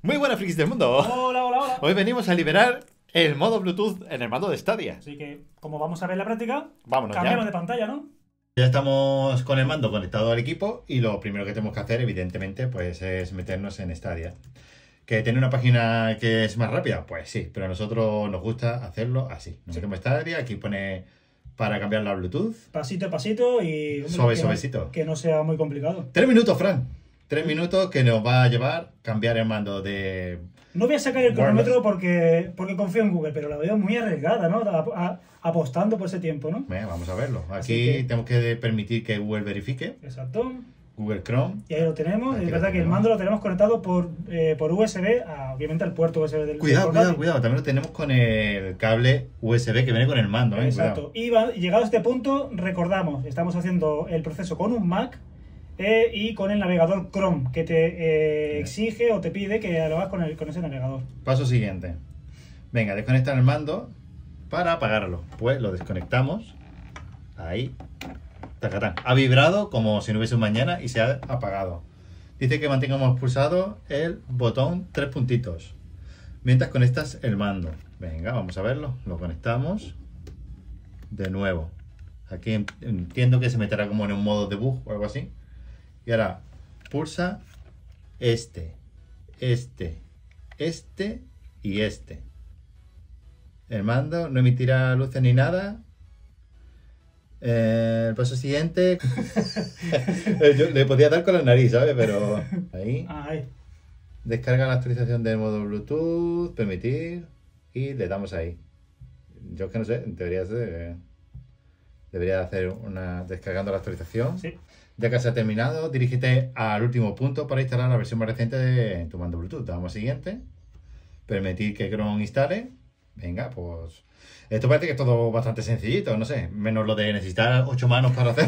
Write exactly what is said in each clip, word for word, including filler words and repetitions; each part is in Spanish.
Muy buenas, frikis del mundo. Hola, hola, hola. Hoy venimos a liberar el modo Bluetooth en el mando de Stadia. Así que, como vamos a ver la práctica, Vámonos cambiamos ya. de pantalla, ¿no? Ya estamos con el mando conectado al equipo y lo primero que tenemos que hacer, evidentemente, pues es meternos en Stadia. ¿Que tiene una página que es más rápida? Pues sí, pero a nosotros nos gusta hacerlo así. Nos metemos en Stadia, aquí pone para cambiar la Bluetooth. Pasito a pasito y... hombre, Suave, que suavecito. No, que no sea muy complicado. Tres minutos, Fran. Tres minutos que nos va a llevar cambiar el mando de... No voy a sacar el Wireless. cronómetro porque, porque confío en Google, pero la veo muy arriesgada, ¿no? A- a- apostando por ese tiempo, ¿no? Venga, vamos a verlo. Así Aquí que- tenemos que permitir que Google verifique. Exacto. Google Chrome. Y ahí lo tenemos. Aquí Es lo verdad que el tenemos. mando lo tenemos conectado por, eh, por U S B, a, obviamente al puerto U S B del Cuidado, del cuidado, portátil. cuidado. También lo tenemos con el cable U S B que viene con el mando, ¿eh? Exacto. Cuidado. Y va- llegado a este punto, recordamos, estamos haciendo el proceso con un Mac eh, y con el navegador Chrome, que te eh, Bien. exige o te pide que lo hagas con, el, con ese navegador. Paso siguiente. Venga, desconectar el mando para apagarlo. Pues lo desconectamos. Ahí. Tacatán. Ha vibrado como si no hubiese un mañana y se ha apagado. Dice que mantengamos pulsado el botón tres puntitos mientras conectas el mando. Venga, vamos a verlo. Lo conectamos. De nuevo. Aquí en- entiendo que se meterá como en un modo debug o algo así. Y ahora pulsa este, este, este y este. El mando no emitirá luces ni nada. Eh, el paso siguiente. Yo le podía dar con la nariz, ¿sabes? Pero ahí. Ahí. Descarga la actualización del modo Bluetooth, permitir. Y le damos ahí. Yo es que no sé, en teoría se- debería hacer una. Descargando la actualización. Sí. Ya que se ha terminado, dirígete al último punto para instalar la versión más reciente de tu mando Bluetooth. Damos siguiente. Permitir que Chrome instale. Venga, pues... Esto parece que es todo bastante sencillito, no sé. Menos lo de necesitar ocho manos para hacer.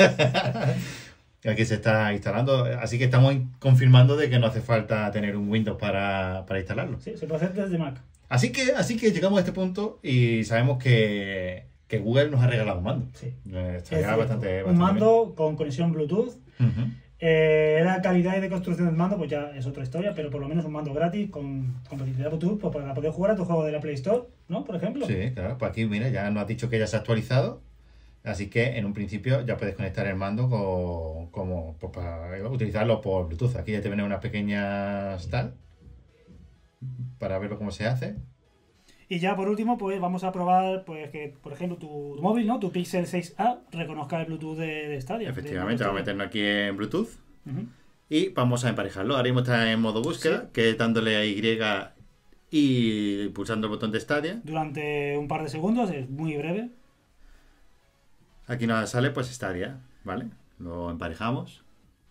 Aquí se está instalando. Así que estamos confirmando de que no hace falta tener un Windows para, para instalarlo. Sí, se puede hacer desde Mac. Así que, así que llegamos a este punto y sabemos que, que Google nos ha regalado un mando. Sí. Eh, Es Estaría cierto. bastante, un bastante mando con conexión Bluetooth. bien. Ujú. Eh, la calidad y de construcción del mando, pues ya es otra historia, pero por lo menos un mando gratis con compatibilidad Bluetooth pues para poder jugar a tu juego de la Play Store, ¿no? Por ejemplo. Sí, claro, pues aquí mira, ya nos ha dicho que ya se ha actualizado, así que en un principio ya puedes conectar el mando co- como pues, para utilizarlo por Bluetooth. Aquí ya te vienen unas pequeñas tal para verlo cómo se hace. Y ya por último, pues vamos a probar pues que, por ejemplo, tu móvil, ¿no? Tu Pixel seis A reconozca el Bluetooth de, de Stadia. Efectivamente, de- vamos a meternos aquí en Bluetooth Ujú. y vamos a emparejarlo. Ahora mismo está en modo búsqueda, Sí. que es dándole a Y y pulsando el botón de Stadia. Durante un par de segundos, es muy breve. Aquí nos sale pues Stadia, ¿vale? Lo emparejamos.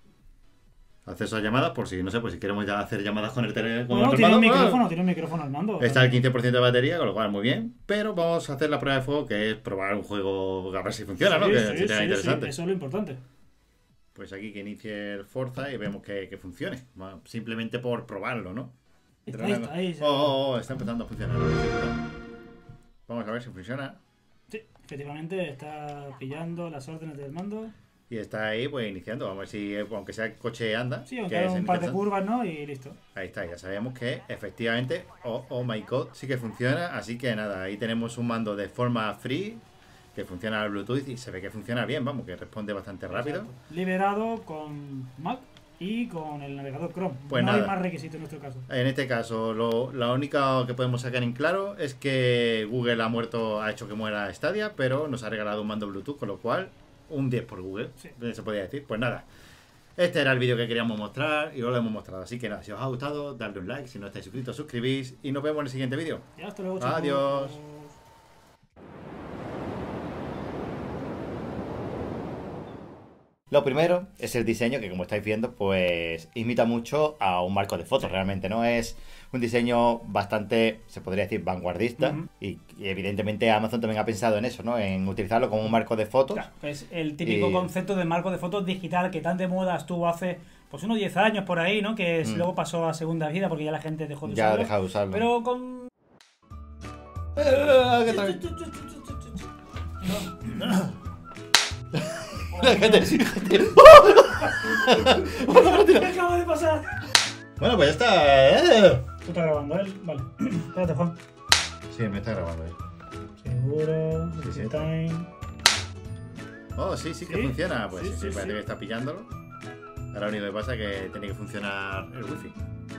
Acceso a llamadas, por si, no sé, pues si queremos ya hacer llamadas con el teléfono. Bueno, tiene un micrófono, tiene un micrófono al mando. Está el quince por ciento de batería, con lo cual muy bien. Pero vamos a hacer la prueba de fuego, que es probar un juego a ver si funciona, ¿no? Sí, Que sí, sería sí, interesante. sí, eso es lo importante. Pues aquí que inicie el Forza y vemos que, que funcione. Bueno, simplemente por probarlo, ¿no? Está ahí, está ahí. Oh, oh, oh, está empezando a funcionar. Vamos a ver si funciona. Sí, efectivamente está pillando las órdenes del mando. Y está ahí, pues iniciando. Vamos a ver si, eh, aunque sea el coche anda. Sí, aunque que haga es un par de interesante. curvas, ¿no? Y listo. Ahí está, ya sabemos que efectivamente, oh, oh my god, sí que funciona. Así que nada, ahí tenemos un mando de forma free que funciona al Bluetooth y se ve que funciona bien, vamos, que responde bastante rápido. Exacto. Liberado con Mac y con el navegador Chrome. Pues no nada. hay más requisito en nuestro caso. En este caso, lo, lo único que podemos sacar en claro es que Google ha muerto, ha hecho que muera Stadia, pero nos ha regalado un mando Bluetooth, con lo cual, un diez por Google, Sí. se podría decir. Pues nada, este era el vídeo que queríamos mostrar y os lo hemos mostrado. Así que nada, si os ha gustado, dadle un like, si no estáis suscritos, suscribís y nos vemos en el siguiente vídeo. Ya, hasta luego, chicos. Adiós. Lo primero es el diseño que, como estáis viendo, pues imita mucho a un marco de fotos. Realmente no es un diseño bastante, se podría decir, vanguardista. Ujú. y, y evidentemente Amazon también ha pensado en eso, ¿no? En utilizarlo como un marco de fotos. Claro, que es el típico Y- concepto de marco de fotos digital que tan de moda estuvo hace pues unos diez años por ahí, ¿no? Que Mm. luego pasó a segunda vida porque ya la gente dejó de Ya ha usarlo. dejado de usarlo. Pero con... Ah, ¿qué tal? La gente- ¿Qué acaba de pasar? Bueno, pues ya está. ¿Tú estás grabando él? Vale. Espérate, Juan. Sí, me está grabando él. Seguro. Sí, sí. Time. Oh, sí, sí que ¿Sí? funciona. Pues Sí, sí, sí, sí, parece sí. que está pillándolo. Ahora lo único que pasa es que tiene que funcionar el wifi.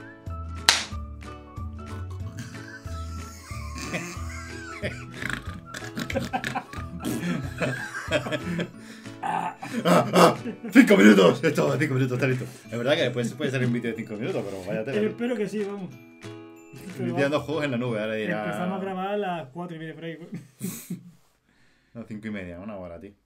¡Ah, ah! ¡Cinco minutos! Esto, cinco minutos, está listo. Es verdad que después puede salir un vídeo de cinco minutos, pero vaya Eh, tela. espero que sí, vamos. Limpiando juegos en la nube, ahora dirá. Empezamos a grabar a las cuatro y media por ahí. No, cinco y media, una hora, tío.